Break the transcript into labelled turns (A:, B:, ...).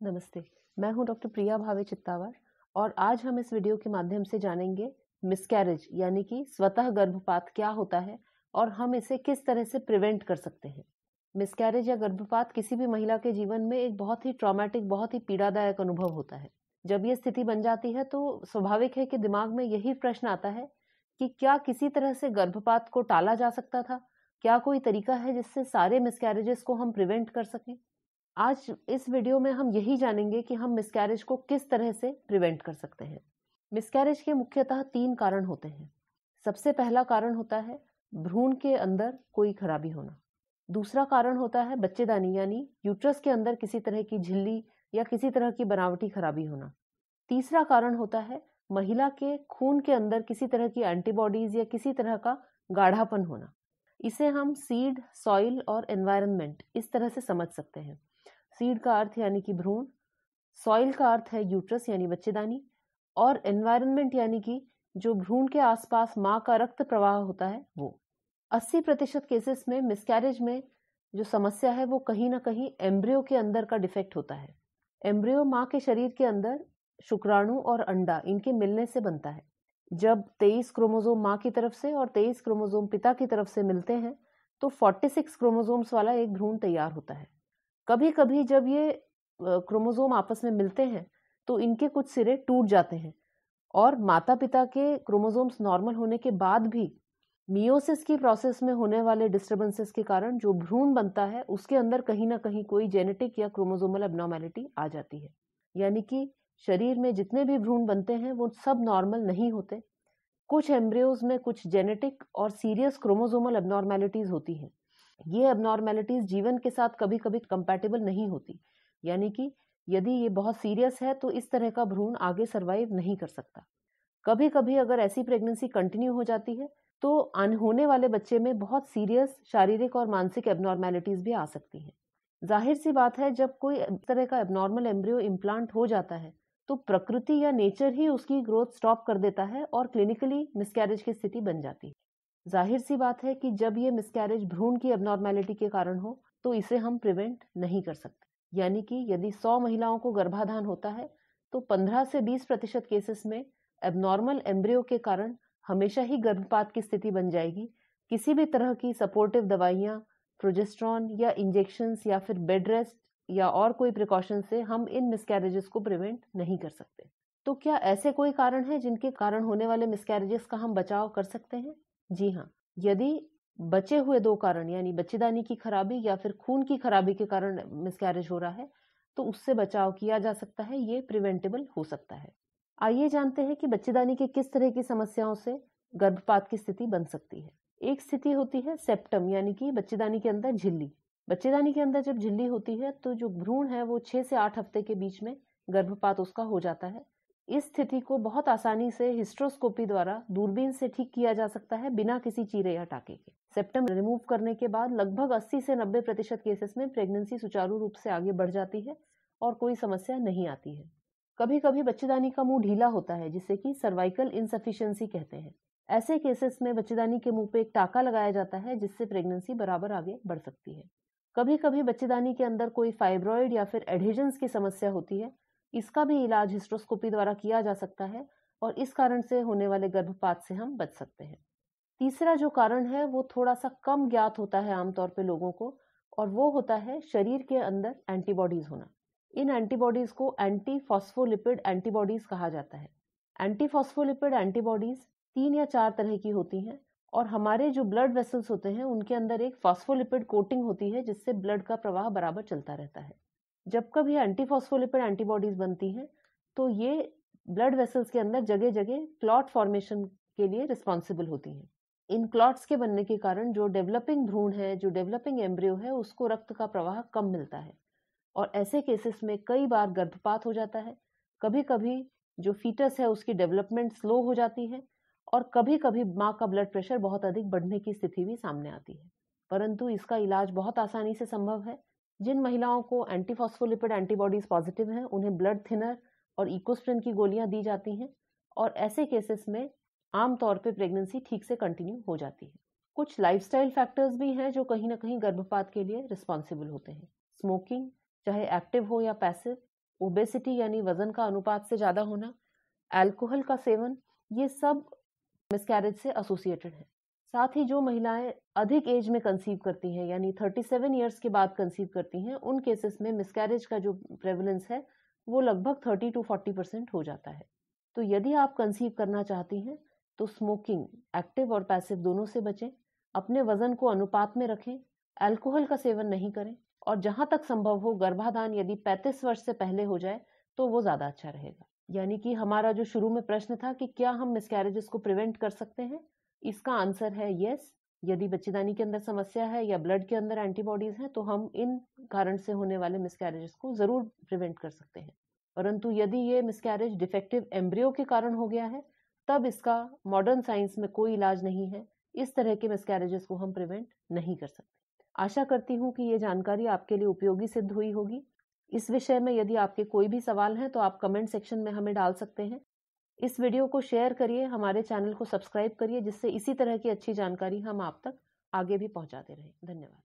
A: नमस्ते, मैं हूं डॉक्टर प्रिया भावे चित्तावर और आज हम इस वीडियो के माध्यम से जानेंगे मिसकैरेज यानी कि स्वतः गर्भपात क्या होता है और हम इसे किस तरह से प्रिवेंट कर सकते हैं। मिसकैरेज या गर्भपात किसी भी महिला के जीवन में एक बहुत ही ट्रॉमेटिक, बहुत ही पीड़ादायक अनुभव होता है। जब ये स्थिति बन जाती है तो स्वाभाविक है कि दिमाग में यही प्रश्न आता है कि क्या किसी तरह से गर्भपात को टाला जा सकता था? क्या कोई तरीका है जिससे सारे मिसकैरेजेस को हम प्रिवेंट कर सकें? आज इस वीडियो में हम यही जानेंगे कि हम मिसकैरेज को किस तरह से प्रिवेंट कर सकते हैं। मिसकैरेज के मुख्यतः 3 कारण होते हैं। सबसे पहला कारण होता है भ्रूण के अंदर कोई खराबी होना। दूसरा कारण होता है बच्चेदानी यानी यूट्रस के अंदर किसी तरह की झिल्ली या किसी तरह की बनावटी खराबी होना। तीसरा कारण होता है महिला के खून के अंदर किसी तरह की एंटीबॉडीज या किसी तरह का गाढ़ापन होना। इसे हम सीड, सॉइल और एनवायरनमेंट इस तरह से समझ सकते हैं। सीड का अर्थ यानी कि भ्रूण, सॉइल का अर्थ है यूट्रस यानी बच्चेदानी और एनवायरनमेंट यानी कि जो भ्रूण के आसपास माँ का रक्त प्रवाह होता है वो। 80% केसेस में मिसकैरेज में जो समस्या है वो कहीं ना कहीं एम्ब्रियो के अंदर का डिफेक्ट होता है। एम्ब्रियो माँ के शरीर के अंदर शुक्राणु और अंडा इनके मिलने से बनता है। जब 23 क्रोमोसोम माँ की तरफ से और 23 क्रोमोसोम पिता की तरफ से मिलते हैं तो 46 क्रोमोसोम्स वाला एक भ्रूण तैयार होता है। कभी कभी जब ये क्रोमोसोम आपस में मिलते हैं तो इनके कुछ सिरे टूट जाते हैं और माता पिता के क्रोमोसोम्स नॉर्मल होने के बाद भी मियोसिस की प्रोसेस में होने वाले डिस्टर्बेंसेस के कारण जो भ्रूण बनता है उसके अंदर कहीं ना कहीं कोई जेनेटिक या क्रोमोसोमल एब्नॉर्मेलिटी आ जाती है। यानी कि शरीर में जितने भी भ्रूण बनते हैं वो सब नॉर्मल नहीं होते। कुछ एम्ब्रियोज में कुछ जेनेटिक और सीरियस क्रोमोसोमल एब्नॉर्मेलिटीज होती हैं। ये एब्नॉर्मेलिटीज जीवन के साथ कभी कभी कंपैटिबल नहीं होती, यानी कि यदि ये बहुत सीरियस है तो इस तरह का भ्रूण आगे सरवाइव नहीं कर सकता। कभी कभी अगर ऐसी प्रेगनेंसी कंटिन्यू हो जाती है तो होने वाले बच्चे में बहुत सीरियस शारीरिक और मानसिक एब्नॉर्मेलिटीज भी आ सकती हैं। जाहिर सी बात है जब कोई इस तरह का एब्नॉर्मल एम्ब्रियो इम्प्लांट हो जाता है तो प्रकृति या नेचर ही उसकी ग्रोथ स्टॉप कर देता है और क्लिनिकली मिसकैरेज की स्थिति बन जाती है। जाहिर सी बात है कि जब ये मिसकैरेज भ्रूण की एब्नॉर्मेलिटी के कारण हो तो इसे हम प्रिवेंट नहीं कर सकते। यानी कि यदि 100 महिलाओं को गर्भाधान होता है तो 15 से 20% केसेस में एब्नॉर्मल एम्ब्रियो के कारण हमेशा ही गर्भपात की स्थिति बन जाएगी। किसी भी तरह की सपोर्टिव दवाइयाँ, प्रोजेस्टेरॉन या इंजेक्शंस या फिर बेड रेस्ट या और कोई प्रिकॉशन से हम इन मिसकैरेजेस को प्रिवेंट नहीं कर सकते। तो क्या ऐसे कोई कारण है जिनके कारण होने वाले मिसकैरेजेस का हम बचाव कर सकते हैं? जी हाँ, यदि बचे हुए 2 कारण यानी बच्चेदानी की खराबी या फिर खून की खराबी के कारण मिसकैरेज हो रहा है तो उससे बचाव किया जा सकता है, ये प्रिवेंटेबल हो सकता है। आइए जानते हैं कि बच्चेदानी की किस तरह की समस्याओं से गर्भपात की स्थिति बन सकती है। एक स्थिति होती है सेप्टम यानी कि बच्चेदानी के अंदर झिल्ली। बच्चेदानी के अंदर जब झिल्ली होती है तो जो भ्रूण है वो 6 से 8 हफ्ते के बीच में गर्भपात उसका हो जाता है। इस स्थिति को बहुत आसानी से हिस्ट्रोस्कोपी द्वारा दूरबीन से ठीक किया जा सकता है बिना किसी चीरे या टाके के। सेप्टम रिमूव करने के बाद लगभग 80 से 90% केसेस में प्रेगनेंसी सुचारू रूप से आगे बढ़ जाती है और कोई समस्या नहीं आती है। कभी कभी बच्चेदानी का मुंह ढीला होता है जिसे कि सर्वाइकल इनसफिशिएंसी कहते हैं। ऐसे केसेस में बच्चेदानी के मुंह पे एक टाका लगाया जाता है जिससे प्रेगनेंसी बराबर आगे बढ़ सकती है। कभी कभी बच्चेदानी के अंदर कोई फाइब्रॉइड या फिर एडहेजन्स की समस्या होती है। इसका भी इलाज हिस्ट्रोस्कोपी द्वारा किया जा सकता है और इस कारण से होने वाले गर्भपात से हम बच सकते हैं। तीसरा जो कारण है वो थोड़ा सा कम ज्ञात होता है आमतौर पे लोगों को और वो होता है शरीर के अंदर एंटीबॉडीज होना। इन एंटीबॉडीज को एंटी फॉस्फोलिपिड एंटीबॉडीज कहा जाता है। एंटी फॉस्फोलिपिड एंटीबॉडीज 3 या 4 तरह की होती हैं और हमारे जो ब्लड वेसल्स होते हैं उनके अंदर एक फॉस्फोलिपिड कोटिंग होती है जिससे ब्लड का प्रवाह बराबर चलता रहता है। जब कभी एंटीफॉस्फोलिपिड एंटीबॉडीज बनती हैं तो ये ब्लड वेसल्स के अंदर जगह जगह क्लॉट फॉर्मेशन के लिए रिस्पॉन्सिबल होती हैं। इन क्लॉट्स के बनने के कारण जो डेवलपिंग भ्रूण है, जो डेवलपिंग एम्ब्रियो है, उसको रक्त का प्रवाह कम मिलता है और ऐसे केसेस में कई बार गर्भपात हो जाता है। कभी कभी जो फीटस है उसकी डेवलपमेंट स्लो हो जाती है और कभी कभी माँ का ब्लड प्रेशर बहुत अधिक बढ़ने की स्थिति भी सामने आती है। परंतु इसका इलाज बहुत आसानी से संभव है। जिन महिलाओं को एंटीफॉस्फोलिपिड एंटीबॉडीज पॉजिटिव हैं उन्हें ब्लड थिनर और इकोस्प्रिन की गोलियां दी जाती हैं और ऐसे केसेस में आमतौर पे प्रेगनेंसी ठीक से कंटिन्यू हो जाती है। कुछ लाइफस्टाइल फैक्टर्स भी हैं जो कहीं ना कहीं गर्भपात के लिए रिस्पॉन्सिबल होते हैं। स्मोकिंग, चाहे एक्टिव हो या पैसिव, ओबेसिटी यानी वजन का अनुपात से ज़्यादा होना, अल्कोहल का सेवन, ये सब मिसकैरेज से एसोसिएटेड है। साथ ही जो महिलाएं अधिक एज में कंसीव करती हैं यानी 37 ईयर्स के बाद कंसीव करती हैं, उन केसेस में मिसकैरेज का जो प्रेवलेंस है वो लगभग 30 to 40% हो जाता है। तो यदि आप कंसीव करना चाहती हैं तो स्मोकिंग, एक्टिव और पैसिव दोनों से बचें, अपने वजन को अनुपात में रखें, अल्कोहल का सेवन नहीं करें और जहां तक संभव हो गर्भाधान यदि 35 वर्ष से पहले हो जाए तो वो ज़्यादा अच्छा रहेगा। यानी कि हमारा जो शुरू में प्रश्न था कि क्या हम मिसकैरेजेस को प्रिवेंट कर सकते हैं, इसका आंसर है यस। यदि बच्चेदानी के अंदर समस्या है या ब्लड के अंदर एंटीबॉडीज हैं तो हम इन कारण से होने वाले मिसकैरेजेस को ज़रूर प्रिवेंट कर सकते हैं। परंतु यदि ये मिसकैरेज डिफेक्टिव एम्ब्रियो के कारण हो गया है तब इसका मॉडर्न साइंस में कोई इलाज नहीं है। इस तरह के मिसकैरेजेस को हम प्रिवेंट नहीं कर सकते। आशा करती हूँ कि ये जानकारी आपके लिए उपयोगी सिद्ध हुई होगी। इस विषय में यदि आपके कोई भी सवाल हैं तो आप कमेंट सेक्शन में हमें डाल सकते हैं। इस वीडियो को शेयर करिए, हमारे चैनल को सब्सक्राइब करिए जिससे इसी तरह की अच्छी जानकारी हम आप तक आगे भी पहुंचाते रहें। धन्यवाद।